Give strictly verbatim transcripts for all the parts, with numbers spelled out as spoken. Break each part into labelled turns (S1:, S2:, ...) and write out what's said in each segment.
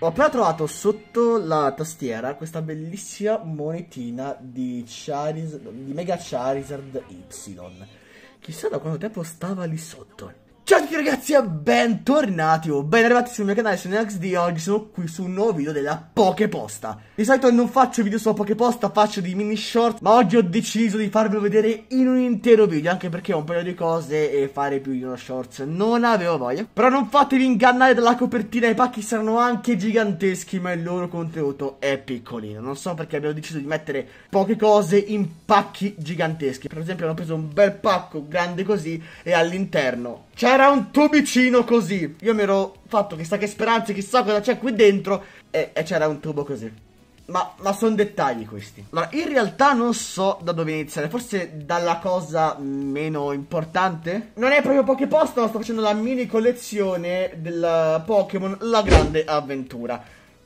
S1: Ho appena trovato sotto la tastiera questa bellissima monetina di Charizard, di Mega Charizard Y. Chissà da quanto tempo stava lì sotto. Ciao a tutti ragazzi e bentornati o ben arrivati sul mio canale, sono Nex di oggi sono qui su un nuovo video della Poképosta. Di solito non faccio video sulla Poképosta, faccio dei mini short, ma oggi ho deciso di farvelo vedere in un intero video, anche perché ho un paio di cose e fare più di uno shorts non avevo voglia. Però non fatevi ingannare dalla copertina, i pacchi saranno anche giganteschi, ma il loro contenuto è piccolino. Non so perché abbiamo deciso di mettere poche cose in pacchi giganteschi. Per esempio hanno preso un bel pacco grande così e all'interno c'era un tubicino così. Io mi ero fatto chissà che speranze, chissà cosa c'è qui dentro e, e c'era un tubo così. Ma, ma sono dettagli questi. Allora, in realtà non so da dove iniziare. Forse dalla cosa meno importante. Non è proprio Poképosta, ma sto facendo la mini collezione del Pokémon La Grande Avventura.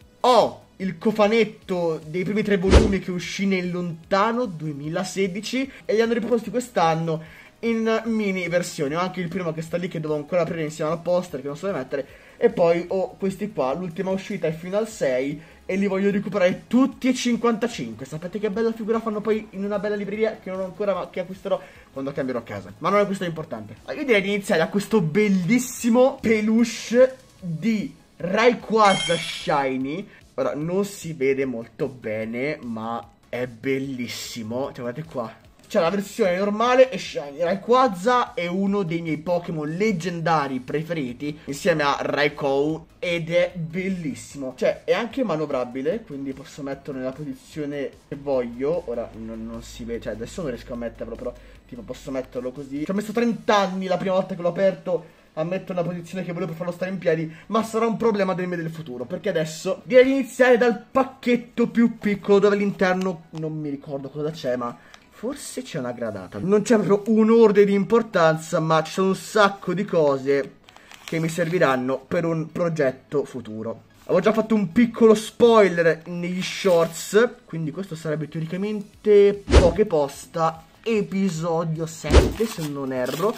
S1: Ho il cofanetto dei primi tre volumi che uscì nel lontano duemilasedici e li hanno riproposti quest'anno in mini versioni. Ho anche il primo che sta lì, che devo ancora aprire insieme al poster, che non so dove mettere. E poi ho questi qua, l'ultima uscita è fino al sei e li voglio recuperare tutti e cinquantacinque. Sapete che bella figura fanno poi in una bella libreria che non ho ancora, ma che acquisterò quando cambierò casa. Ma non è questo importante. Io direi di iniziare da questo bellissimo peluche di Rayquaza Shiny. Ora non si vede molto bene, ma è bellissimo. Cioè, guardate qua, c'è la versione normale e Shiny. Rayquaza è uno dei miei Pokémon leggendari preferiti insieme a Raikou ed è bellissimo. Cioè è anche manovrabile, quindi posso metterlo nella posizione che voglio. Ora non, non si vede, cioè adesso non riesco a metterlo, però tipo posso metterlo così. Ci ho messo trenta anni la prima volta che l'ho aperto a mettere una posizione che volevo per farlo stare in piedi, ma sarà un problema del me del futuro, perché adesso direi di iniziare dal pacchetto più piccolo, dove all'interno non mi ricordo cosa c'è, ma forse c'è una gradata. Non c'è proprio un ordine di importanza, ma ci sono un sacco di cose che mi serviranno per un progetto futuro. Avevo già fatto un piccolo spoiler negli shorts, quindi questo sarebbe teoricamente Poképosta episodio sette, se non erro.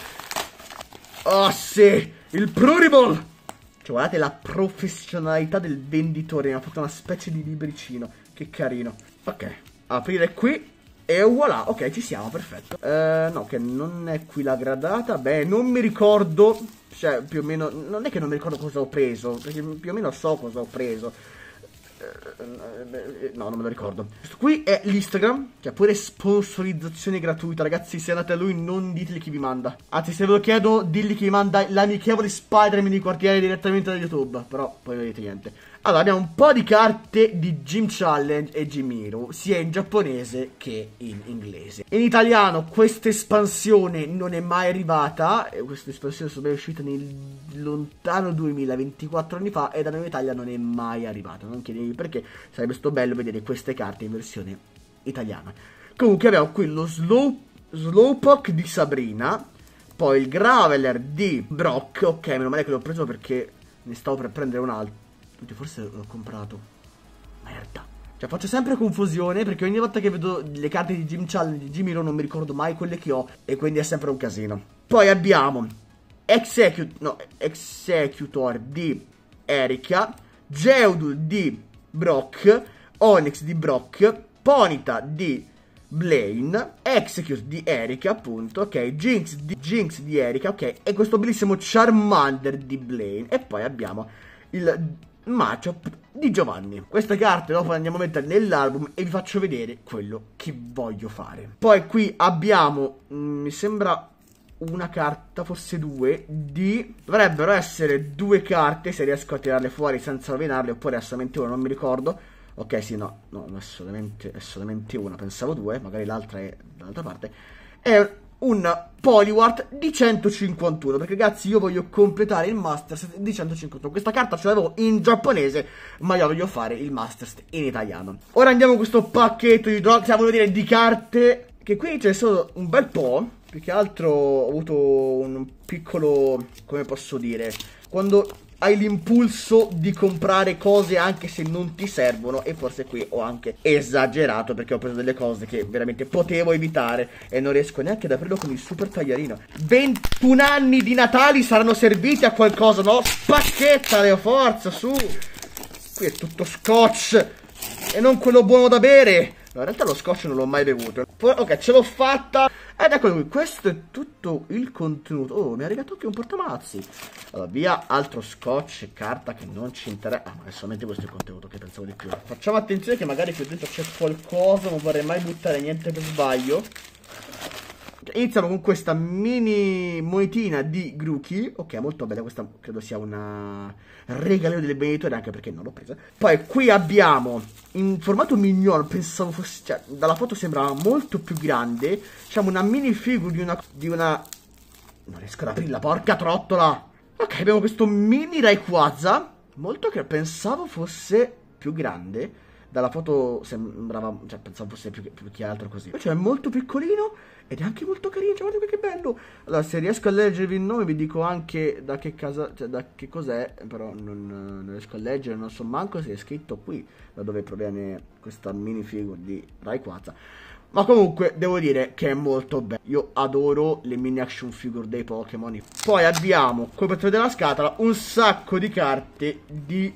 S1: Oh sì, il Pluriball! Cioè guardate la professionalità del venditore, mi ha fatto una specie di libricino. Che carino. Ok, aprire qui. E voilà, ok, ci siamo, perfetto. eh, No, che non è qui la gradata. Beh, non mi ricordo. Cioè, più o meno, non è che non mi ricordo cosa ho preso, perché più o meno so cosa ho preso. eh, No, non me lo ricordo. Questo qui è l'Instagram, cioè pure sponsorizzazione gratuita. Ragazzi, se andate a lui non diteli chi vi manda. Anzi, se ve lo chiedo, digli chi vi manda l'amichevole Spider-Man di quartiere direttamente da YouTube. Però poi non dite niente. Allora, abbiamo un po' di carte di Gym Challenge e Gym Hero, sia in giapponese che in inglese. In italiano questa espansione non è mai arrivata, e questa espansione è uscita nel lontano duemilaventiquattro anni fa, e da noi in Italia non è mai arrivata. Non chiedetevi perché, sarebbe stato bello vedere queste carte in versione italiana. Comunque abbiamo qui lo Slow, Slowpoke di Sabrina, poi il Graveler di Brock. Ok, meno male che l'ho preso perché ne stavo per prendere un altro. Forse l'ho comprato. Merda. Cioè faccio sempre confusione, perché ogni volta che vedo le carte di Gym Challenge, di Gym Hero, non mi ricordo mai quelle che ho, e quindi è sempre un casino. Poi abbiamo Execute, no, Executor di Erika, Geodude di Brock, Onix di Brock, Ponyta di Blaine, Execute di Erika, appunto, ok, Jinx di, Jinx di Erika, ok, e questo bellissimo Charmander di Blaine. E poi abbiamo il matchup di Giovanni. Queste carte dopo andiamo a mettere nell'album e vi faccio vedere quello che voglio fare. Poi qui abbiamo, mh, mi sembra una carta, forse due, di... dovrebbero essere due carte, se riesco a tirarle fuori senza rovinarle, oppure è solamente una, non mi ricordo. Ok, sì, no, no, è solamente, è solamente una, pensavo due, magari l'altra è dall'altra parte. È un Poliwart di centocinquantuno, perché ragazzi io voglio completare il Masters di centocinquantuno. Questa carta ce l'avevo in giapponese, ma io voglio fare il Masters in italiano. Ora andiamo a questo pacchetto di drop, cioè voglio dire di carte, che qui c'è solo un bel po'. Più che altro ho avuto un piccolo, come posso dire, quando hai l'impulso di comprare cose anche se non ti servono, e forse qui ho anche esagerato, perché ho preso delle cose che veramente potevo evitare e non riesco neanche ad aprirlo con il super tagliarino. ventuno anni di Natali saranno serviti a qualcosa, no? Spacchettale, forza, su! qui è tutto scotch e non quello buono da bere. No, in realtà lo scotch non l'ho mai bevuto. Ok, ce l'ho fatta. Ed ecco qui, questo è tutto il contenuto. Oh, mi ha regalato anche un portamazzi. Allora, via altro scotch e carta che non ci interessa. Ah, ma è solamente questo il contenuto, che pensavo di più. Facciamo attenzione che magari qui dentro c'è qualcosa. Non vorrei mai buttare niente per sbaglio. Iniziamo con questa mini monetina di Grookey. Ok, molto bella, questa credo sia una regalio del beneditore, anche perché non l'ho presa. Poi qui abbiamo, in formato mignon, pensavo fosse, cioè, dalla foto sembrava molto più grande, diciamo una minifigure di una, di una, non riesco ad aprirla, porca trottola. Ok, abbiamo questo mini Rayquaza, molto che pensavo fosse più grande. Dalla foto sembrava, cioè pensavo fosse più che, più che altro così. Cioè è molto piccolino ed è anche molto carino, cioè guardate che bello. Allora, se riesco a leggervi il nome vi dico anche da che casa, cioè da che cos'è, però non, non riesco a leggere, non so manco se è scritto qui, da dove proviene questa minifigure di Rayquaza. Ma comunque devo dire che è molto bello. Io adoro le mini action figure dei Pokémon. Poi abbiamo, come potete vedere la scatola, un sacco di carte di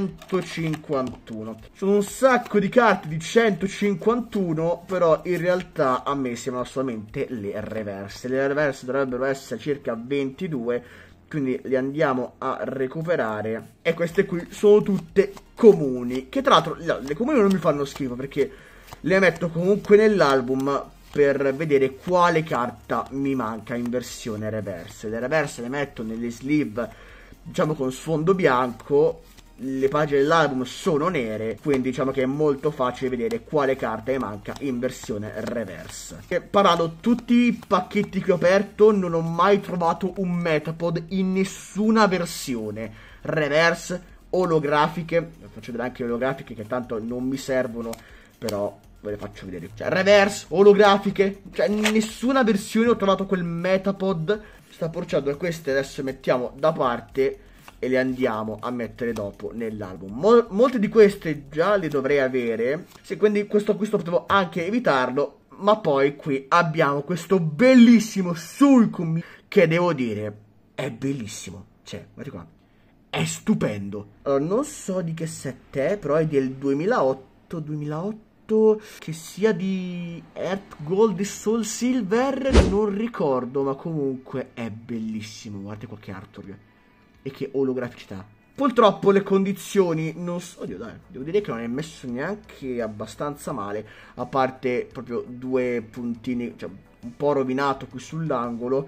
S1: centocinquantuno. Sono un sacco di carte di centocinquantuno, però in realtà a me sembrano solamente le reverse. Le reverse dovrebbero essere circa ventidue, quindi le andiamo a recuperare. E queste qui sono tutte comuni, che tra l'altro le comuni non mi fanno schifo perché le metto comunque nell'album per vedere quale carta mi manca in versione reverse. Le reverse le metto nelle sleeve, diciamo con sfondo bianco. Le pagine dell'album sono nere, quindi diciamo che è molto facile vedere quale carta mi manca in versione reverse. E parlando tutti i pacchetti che ho aperto, non ho mai trovato un Metapod in nessuna versione reverse, olografiche. Faccio vedere anche le olografiche che tanto non mi servono, però ve le faccio vedere. Cioè reverse, olografiche, cioè in nessuna versione ho trovato quel Metapod. Sta porciando queste, adesso mettiamo da parte e le andiamo a mettere dopo nell'album. Mol molte di queste già le dovrei avere, sì, quindi questo acquisto potevo anche evitarlo. Ma poi qui abbiamo questo bellissimo Suicune, che devo dire è bellissimo. Cioè, guarda qua, è stupendo. Allora, non so di che set è, però è del duemilaotto, duemilaotto, che sia di Earth Gold e Soul Silver, non ricordo, ma comunque è bellissimo. Guardate qualche artwork e che olograficità. Purtroppo le condizioni non so, oddio, dai, devo dire che non è messo neanche abbastanza male, a parte proprio due puntini, cioè un po' rovinato qui sull'angolo.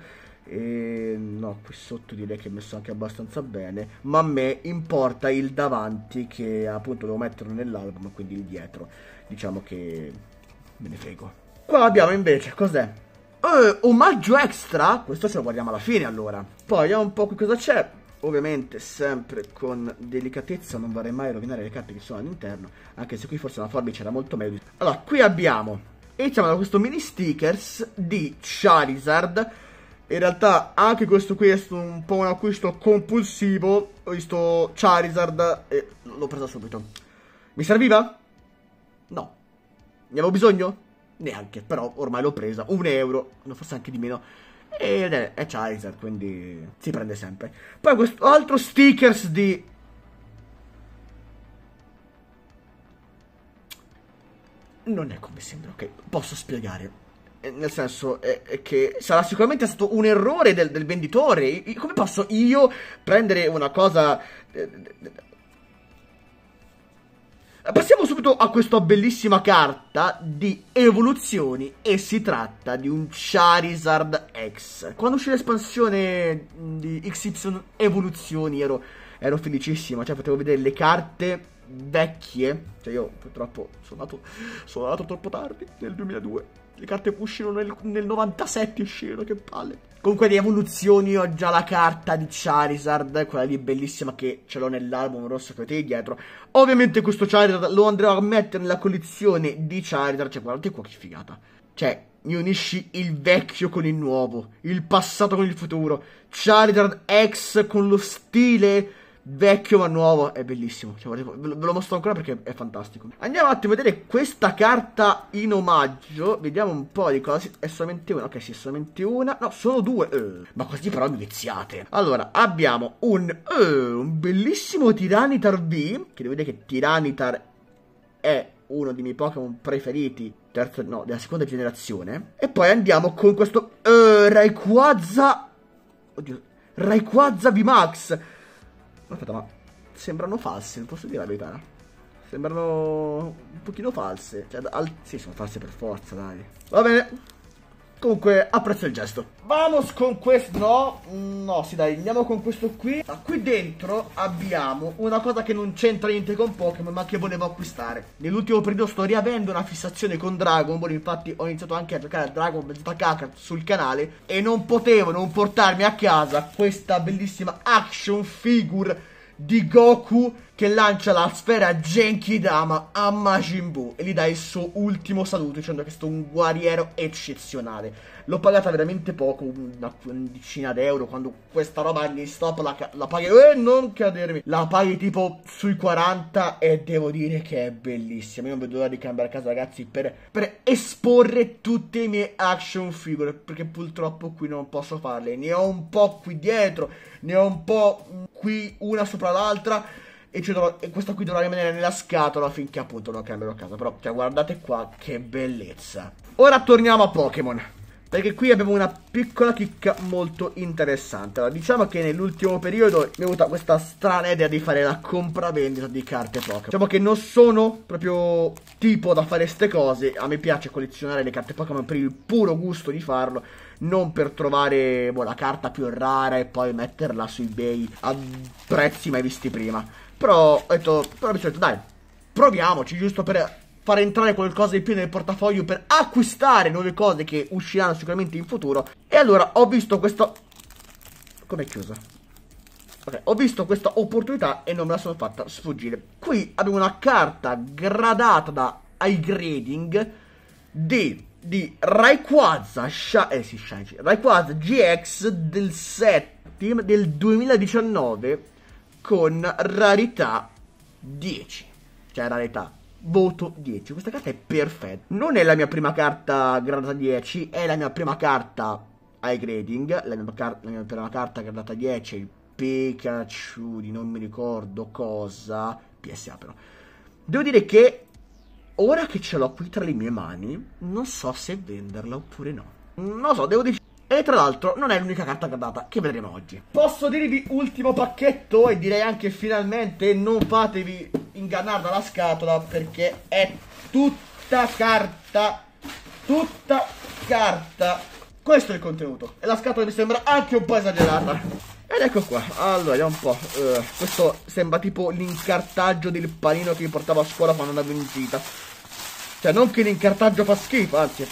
S1: E no, qui sotto direi che è messo anche abbastanza bene, ma a me importa il davanti, che appunto devo metterlo nell'album, quindi il dietro diciamo che me ne frego. Qua abbiamo invece, cos'è? Eh, omaggio extra, questo ce lo guardiamo alla fine allora. Poi vediamo un po' qui cosa c'è. Ovviamente sempre con delicatezza, non vorrei mai rovinare le carte che sono all'interno, anche se qui forse la forbice era molto meglio. Allora, qui abbiamo, iniziamo da questo mini stickers di Charizard. In realtà anche questo qui è stato un po' un acquisto compulsivo. Ho visto Charizard e l'ho preso subito. Mi serviva? No. Ne avevo bisogno? Neanche, però ormai l'ho presa. Un euro, forse anche di meno. Ed è, è Charizard, quindi si prende sempre. Poi questo altro stickers di... Non è come sembra, ok? Posso spiegare. Nel senso è, è che sarà sicuramente stato un errore del, del venditore. Come posso io prendere una cosa... Passiamo subito a questa bellissima carta di evoluzioni, e si tratta di un Charizard X. Quando uscì l'espansione di X Y evoluzioni ero, ero felicissimo, cioè potevo vedere le carte vecchie. Cioè io purtroppo sono nato, sono nato troppo tardi, nel duemiladue. Le carte uscirono nel, nel novantasette, uscirono, che palle. Comunque di evoluzioni ho già la carta di Charizard, quella lì bellissima che ce l'ho nell'album rosso che vedete dietro. Ovviamente questo Charizard lo andrò a mettere nella collezione di Charizard. Cioè guardate qua che figata. Cioè mi unisci il vecchio con il nuovo, il passato con il futuro. Charizard X con lo stile vecchio ma nuovo, è bellissimo, cioè, ve lo, ve lo mostro ancora perché è fantastico. Andiamo un attimo a vedere questa carta in omaggio, vediamo un po' di cosa, è solamente una, ok sì è solamente una, no sono due, eh. ma così però mi viziate. Allora abbiamo un, eh, un bellissimo Tyranitar V, che devo dire che Tyranitar è uno dei miei Pokémon preferiti, terza, no, della seconda generazione. E poi andiamo con questo, eh, Rayquaza, oddio, Rayquaza V Max. Aspetta, ma sembrano false, non posso dire la verità. Sembrano un pochino false. Cioè, al... sì, sono false per forza, dai. Va bene. Comunque, apprezzo il gesto. Vamos con questo. No, no, sì, dai, andiamo con questo qui. Ah, qui dentro abbiamo una cosa che non c'entra niente con Pokémon, ma che volevo acquistare. Nell'ultimo periodo sto riavendo una fissazione con Dragon Ball. Infatti, ho iniziato anche a giocare a Dragon Ball Z Kakarot sul canale. E non potevo non portarmi a casa questa bellissima action figure di Goku che lancia la sfera Genkidama a Majin Buu e gli dà il suo ultimo saluto dicendo che è stato un guerriero eccezionale. L'ho pagata veramente poco, una quindicina d'euro, quando questa roba agli stop la, la paghi, eh, non cadermi, la paghi tipo sui quaranta e devo dire che è bellissima. Io non vedo l'ora di cambiare casa, ragazzi, per, per esporre tutte le mie action figure, perché purtroppo qui non posso farle. Ne ho un po' qui dietro, ne ho un po' qui una sopra l'altra, e, dovrò, e questa qui dovrà rimanere nella scatola finché appunto non cambierò a casa. Però cioè, guardate qua che bellezza. Ora torniamo a Pokémon, perché qui abbiamo una piccola chicca molto interessante. Allora, diciamo che nell'ultimo periodo mi è venuta questa strana idea di fare la compravendita di carte Pokémon. Diciamo che non sono proprio tipo da fare ste cose. A me piace collezionare le carte Pokémon per il puro gusto di farlo, non per trovare boh, la carta più rara e poi metterla su eBay a prezzi mai visti prima. Però ho detto, però mi sono detto, dai, proviamoci, giusto per fare entrare qualcosa di più nel portafoglio, per acquistare nuove cose che usciranno sicuramente in futuro. E allora ho visto questo... Com'è chiusa? Ok, ho visto questa opportunità e non me la sono fatta sfuggire. Qui abbiamo una carta gradata da high grading di, di Rayquaza, eh sì, Rayquaza G X del settim del duemiladiciannove con rarità dieci. Cioè rarità voto dieci. Questa carta è perfetta. Non è la mia prima carta gradata dieci, è la mia prima carta high grading. La mia, car la mia prima carta gradata dieci è il Pikachu di non mi ricordo cosa, P S A però. Devo dire che ora che ce l'ho qui tra le mie mani, non so se venderla oppure no. Non lo so, devo decidere. E tra l'altro non è l'unica carta gradata che vedremo oggi. Posso dirvi ultimo pacchetto e direi anche finalmente non fatevi ingannare dalla scatola, perché è tutta carta, tutta carta. Questo è il contenuto e la scatola mi sembra anche un po' esagerata. Ed ecco qua, allora vediamo un po', uh, questo sembra tipo l'incartaggio del panino che mi portavo a scuola quando andavo in gita. Cioè non che l'incartaggio fa schifo, anzi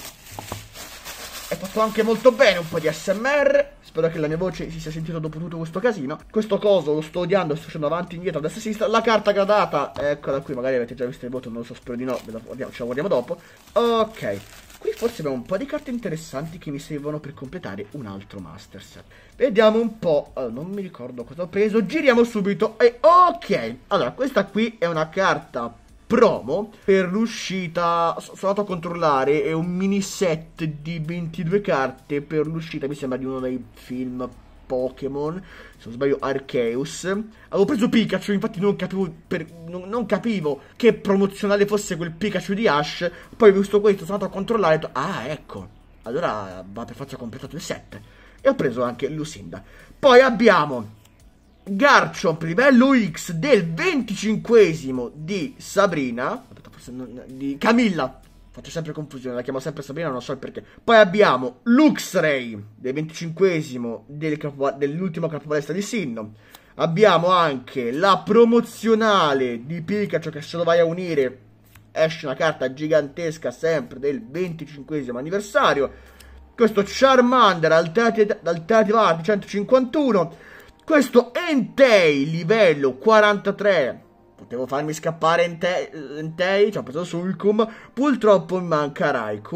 S1: è fatto anche molto bene, un po' di A S M R. Spero che la mia voce si sia sentita dopo tutto questo casino. Questo coso lo sto odiando, sto facendo avanti e indietro, a destra e a sinistra. La carta gradata, eccola qui, magari avete già visto il voto, non lo so, spero di no, ce la guardiamo dopo. Ok, qui forse abbiamo un po' di carte interessanti che mi servono per completare un altro Master Set. Vediamo un po', allora, non mi ricordo cosa ho preso, giriamo subito e ok. Allora, questa qui è una carta promo per l'uscita, sono andato a controllare, è un mini set di ventidue carte per l'uscita, mi sembra, di uno dei film Pokémon, se non sbaglio Arceus. Avevo preso Pikachu, infatti non capivo, per, non, non capivo che promozionale fosse quel Pikachu di Ash. Poi ho visto questo, sono andato a controllare e ho detto, ah ecco, allora va per forza completato il set. E ho preso anche Lucinda. Poi abbiamo Garchomp livello X del venticinquesimo di Sabrina. Aspetta, forse non, di Camilla. Faccio sempre confusione, la chiamo sempre Sabrina, non so il perché. Poi abbiamo Luxray del venticinquesimo del dell'ultimo capovalesta di Sinnoh. Abbiamo anche la promozionale di Pikachu, che se lo vai a unire esce una carta gigantesca sempre del venticinquesimo anniversario. Questo Charmander Alternative Art centocinquantuno. Questo Entei livello quarantatré. Potevo farmi scappare Entei, Entei ci ho preso Sulcum. Purtroppo mi manca Raikou.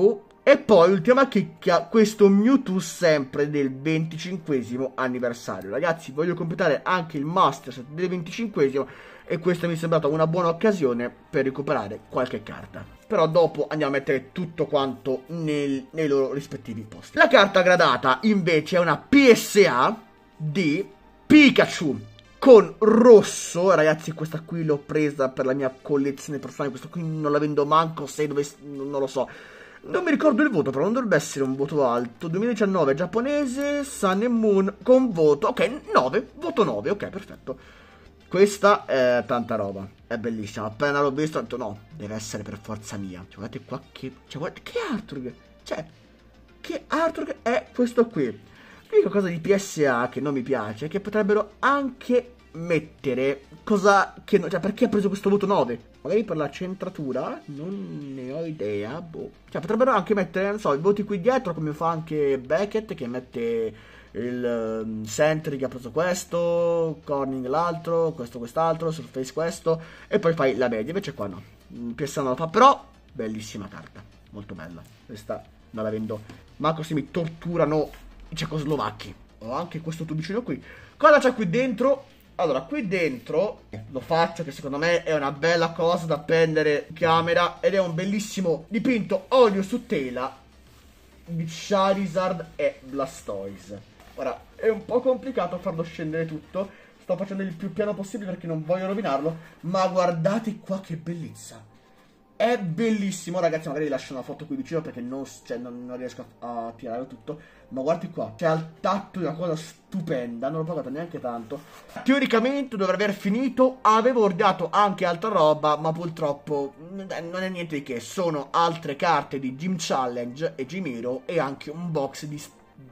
S1: E poi, ultima chicca, questo Mewtwo sempre del venticinquesimo anniversario. Ragazzi, voglio completare anche il Master Set del venticinquesimo e questa mi è sembrata una buona occasione per recuperare qualche carta. Però dopo andiamo a mettere tutto quanto nel, nei loro rispettivi posti. La carta gradata invece è una P S A di Pikachu con rosso. Ragazzi, questa qui l'ho presa per la mia collezione personale. Questa qui non la vendo manco se dovessi, non lo so. Non mi ricordo il voto, però non dovrebbe essere un voto alto. duemiladiciannove giapponese, Sun and Moon con voto, ok, nove, voto nove, ok, perfetto. Questa è tanta roba, è bellissima. Appena l'ho visto ho detto no, deve essere per forza mia. Cioè, guardate qua che, cioè, guardate, che artwork. Cioè, che artwork è questo qui. L'unica cosa di P S A che non mi piace è che potrebbero anche mettere cosa che no, cioè perché ha preso questo voto nove? Magari per la centratura, non ne ho idea, boh. Cioè potrebbero anche mettere, non so, i voti qui dietro come fa anche Beckett che mette il um, Sentry che ha preso questo, Corning l'altro, questo quest'altro, Surface questo e poi fai la media, invece qua no. P S A non la fa, però bellissima carta, molto bella. Questa non la vendo, manco se mi torturano i cecoslovacchi. Ho anche questo tubicino qui. Cosa c'è qui dentro? Allora, qui dentro lo faccio che secondo me è una bella cosa da prendere in camera ed è un bellissimo dipinto olio su tela di Charizard e Blastoise. Ora, è un po' complicato farlo scendere tutto, sto facendo il più piano possibile perché non voglio rovinarlo, ma guardate qua che bellezza. È bellissimo, ragazzi, magari vi lascio una foto qui vicino perché non, cioè, non, non riesco a, a tirare tutto. Ma guardi qua, c'è al tatto una cosa stupenda, non l'ho pagato neanche tanto. Teoricamente dovrei aver finito, avevo ordinato anche altra roba, ma purtroppo non è niente di che. Sono altre carte di Gym Challenge e Gym Hero e anche un box di,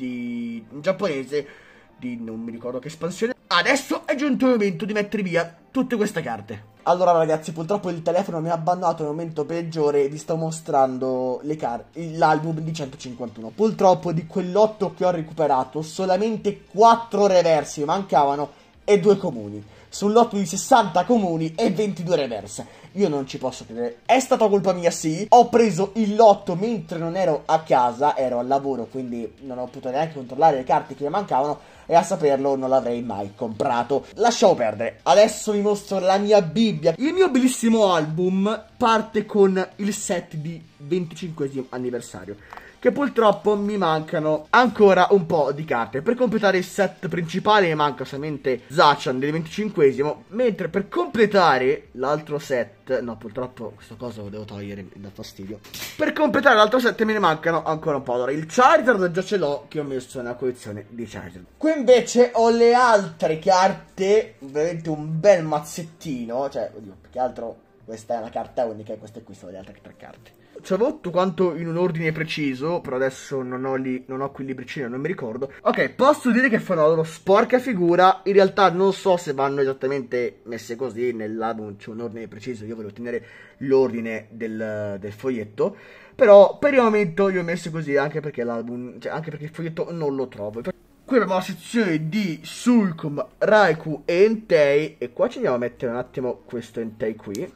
S1: di in giapponese di non mi ricordo che espansione. Adesso è giunto il momento di mettere via tutte queste carte. Allora ragazzi, purtroppo il telefono mi ha abbandonato nel momento peggiore e vi sto mostrando le carte, l'album di centocinquantuno. Purtroppo di quell'otto che ho recuperato solamente quattro reversi mi mancavano e due comuni. Sull'otto di sessanta comuni e ventidue reverse. Io non ci posso credere. È stata colpa mia, sì. Ho preso il lotto mentre non ero a casa, ero al lavoro, quindi non ho potuto neanche controllare le carte che mi mancavano. E a saperlo non l'avrei mai comprato. Lasciamo perdere. Adesso vi mostro la mia Bibbia. Il mio bellissimo album parte con il set di venticinquesimo anniversario, che purtroppo mi mancano ancora un po' di carte. Per completare il set principale mi manca solamente Zachan del venticinquesimo, mentre per completare l'altro set, no purtroppo questa cosa lo devo togliere, mi dà fastidio. Per completare l'altro set me ne mancano ancora un po'. Allora il Charizard già ce l'ho, che ho messo nella collezione di Charizard. Qui invece ho le altre carte, veramente un bel mazzettino, cioè oddio, più che altro questa è una carta unica e queste qui sono le altre tre carte. Ci avevo tutto quanto in un ordine preciso, però adesso non ho, li, non ho qui il libricino, non mi ricordo. Ok, posso dire che fanno la loro sporca figura. In realtà non so se vanno esattamente messe così, nell'album c'è un ordine preciso, io volevo tenere l'ordine del, del foglietto. Però per il momento io ho messo così, anche perché l'album, cioè anche perché il foglietto non lo trovo. Qui abbiamo la sezione di Suicune, Raikou e Entei, e qua ci andiamo a mettere un attimo questo Entei qui.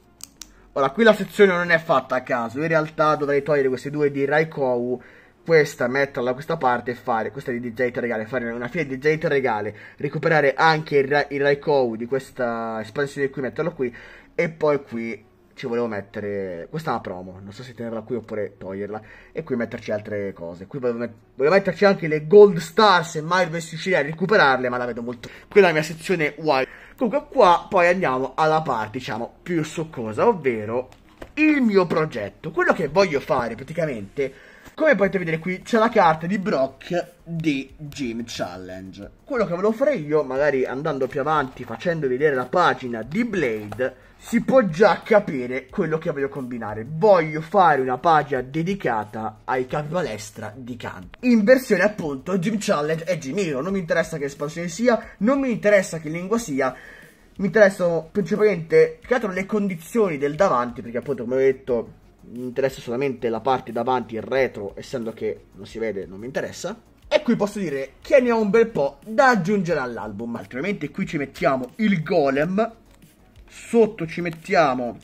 S1: Ora, qui la sezione non è fatta a caso, in realtà dovrei togliere queste due di Raikou, questa metterla da questa parte e fare, questa di D J Regale, fare una fila di D J Regale, recuperare anche il, Ra il Raikou di questa espansione qui, metterlo qui, e poi qui ci volevo mettere, questa è una promo, non so se tenerla qui oppure toglierla, e qui metterci altre cose. Qui volevo, met volevo metterci anche le Gold Star, se mai dovessi riuscire a recuperarle, ma la vedo molto. Qui è la mia sezione wild. Comunque qua poi andiamo alla parte, diciamo, più succosa, ovvero il mio progetto. Quello che voglio fare praticamente, come potete vedere qui, c'è la carta di Brock di Gym Challenge. Quello che volevo fare io, magari andando più avanti, facendo vedere la pagina di Blade, si può già capire quello che voglio combinare. Voglio fare una pagina dedicata ai capi palestra di Kanto, in versione appunto Gym Challenge e Gym Hero. Non mi interessa che espansione sia, non mi interessa che lingua sia, mi interessano principalmente che altro le condizioni del davanti, perché appunto come ho detto mi interessa solamente la parte davanti, il retro, essendo che non si vede non mi interessa. E qui posso dire che ne ho un bel po' da aggiungere all'album. Altrimenti qui ci mettiamo il Golem, sotto ci mettiamo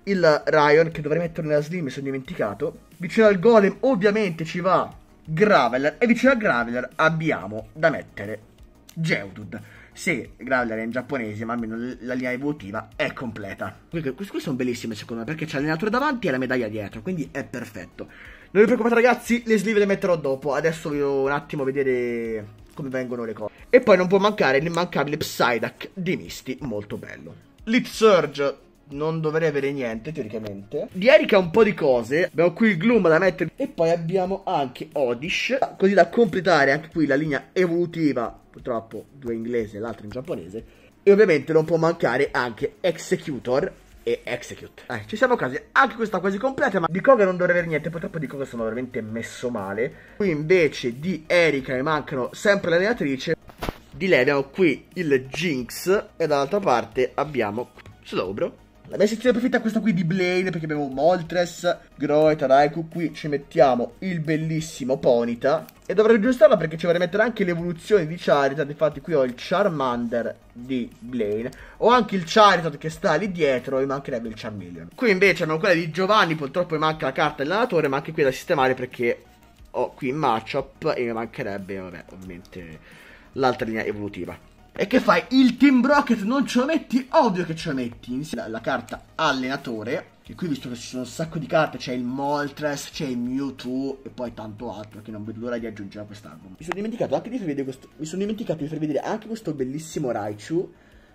S1: il Ryan, che dovrei mettere nella slim, mi sono dimenticato. Vicino al golem ovviamente ci va Graveler, e vicino al Graveler abbiamo da mettere Geodude. Sì, Graveler è in giapponese, ma almeno la linea evolutiva è completa. Queste, queste sono bellissime secondo me, perché c'è l'allenatore davanti e la medaglia dietro, quindi è perfetto. Non vi preoccupate ragazzi, le sleeve le metterò dopo. Adesso vi devo un attimo vedere come vengono le cose. E poi non può mancare l'immancabile Psyduck di Misty, molto bello. Lit Surge non dovrei avere niente teoricamente. Di Erika un po' di cose. Abbiamo qui il Gloom da mettere. E poi abbiamo anche Oddish, così da completare anche qui la linea evolutiva. Purtroppo due in inglese e l'altro in giapponese. E ovviamente non può mancare anche Executor e Execute. Eh, ci siamo quasi. Anche questa quasi completa. Ma di Koga non dovrei avere niente. Purtroppo di Koga sono veramente messo male. Qui invece di Erika mi mancano sempre l'allenatrice. Di lei abbiamo qui il Jinx. E dall'altra parte abbiamo Slowbro. La mia sezione preferita è questa qui di Blaine, perché abbiamo Moltres, Groet, Raikou. Qui ci mettiamo il bellissimo Ponyta. E dovrei aggiustarla perché ci vorrei mettere anche le evoluzioni di Charizard. Infatti qui ho il Charmander di Blaine. Ho anche il Charizard che sta lì dietro e mancherebbe il Charmeleon. Qui invece abbiamo quella di Giovanni. Purtroppo mi manca la carta dell'allenatore, ma anche qui da sistemare perché ho qui matchup e mi mancherebbe, vabbè, ovviamente l'altra linea evolutiva. E che fai? Il Team Rocket non ce lo metti? Ovvio che ce lo metti. Insieme alla carta allenatore, che qui visto che ci sono un sacco di carte, c'è il Moltres, c'è il Mewtwo e poi tanto altro che non vedo l'ora di aggiungere a quest'album. Mi sono dimenticato anche di far vedere questo. Mi sono dimenticato di far vedere anche questo bellissimo Raichu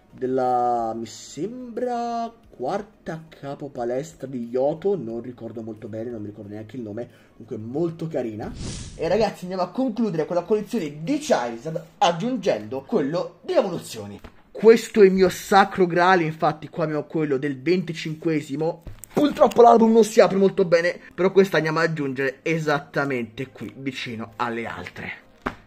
S1: della, mi sembra, quarta capo palestra di Yoto. Non ricordo molto bene, non mi ricordo neanche il nome. Comunque molto carina. E ragazzi andiamo a concludere con la collezione di Charizard aggiungendo quello di evoluzioni. Questo è il mio sacro graal. Infatti qua abbiamo quello del venticinquesimo. Purtroppo l'album non si apre molto bene, però questa andiamo ad aggiungere esattamente qui vicino alle altre.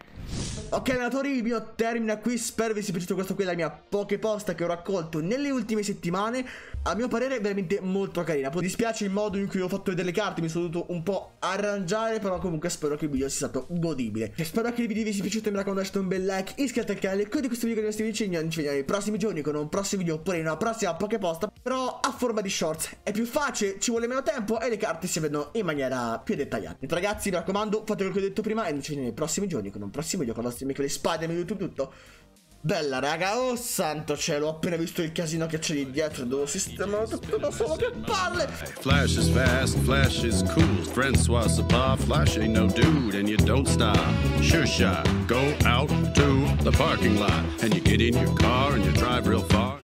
S1: Ok allenatori, il video termina qui. Spero vi sia piaciuto. Questo qui è la mia Poképosta che ho raccolto nelle ultime settimane. A mio parere è veramente molto carina. Poi dispiace il modo in cui ho fatto vedere le carte, mi sono dovuto un po' arrangiare, però comunque spero che il video sia stato godibile. E spero che il video vi sia piaciuto. Mi raccomando, lasciate un bel like, iscrivetevi al canale, condividete questo video con i vostri vicini. Ci vediamo nei prossimi giorni con un prossimo video oppure in una prossima Poképosta, però a forma di shorts. È più facile, ci vuole meno tempo e le carte si vedono in maniera più dettagliata. Quindi, ragazzi, mi raccomando, fate quello che ho detto prima e ci vediamo nei prossimi giorni con un prossimo video con i vostri amici le Spider-Man, YouTube, tutto. Bella raga, oh santo cielo, ho appena visto il casino che c'è lì dietro, devo sistemare tutto da solo, che palle!
S2: Flash is fast, Flash is cool, Francois Sapar, Flash ain't no dude and you don't stop. Sure shot, go out to the parking lot and you get in your car and you drive real far.